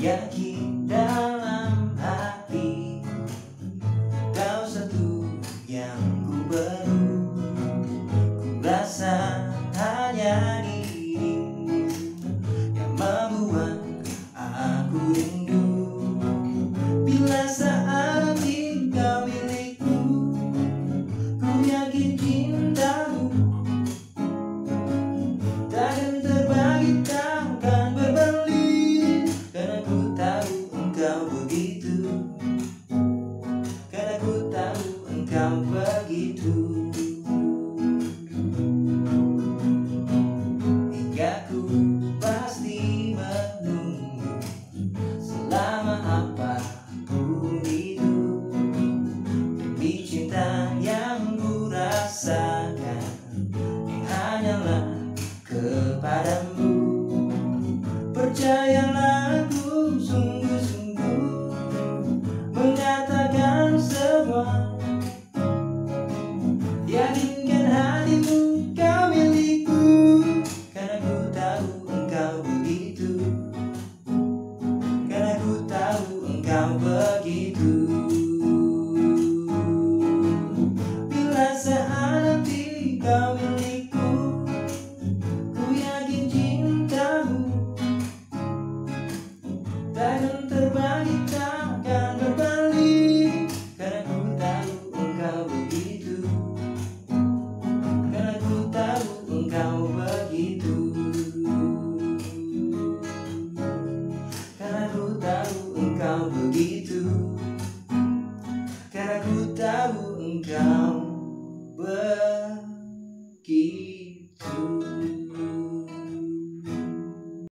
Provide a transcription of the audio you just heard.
Yakin dalam hati kau satu yang ku perlu. Ku rasa hanya dirimu yang membuat aku rindu. Bila saat kau milikku, ku yakin cintamu takkan terbagi, takkan berbalik. Karena ku tahu engkau begitu, karena ku tahu engkau begitu. Hingga ku pasti menunggu selama apapun itu, demi cinta yang ku rasakan yang hanyalah kepadamu. Percayalah, aku sungguh-sungguh mengatakan semua. Yakinkan hatimu kau milikku, karena ku tahu engkau begitu, karena ku tahu engkau begitu. Bila saat nanti kau milikku, ku yakin cintamu takkan terbagi, takkan berbalik. Karena ku tahu engkau begitu, karena ku tahu engkau begitu, karena ku tahu engkau begitu, karena ku tahu engkau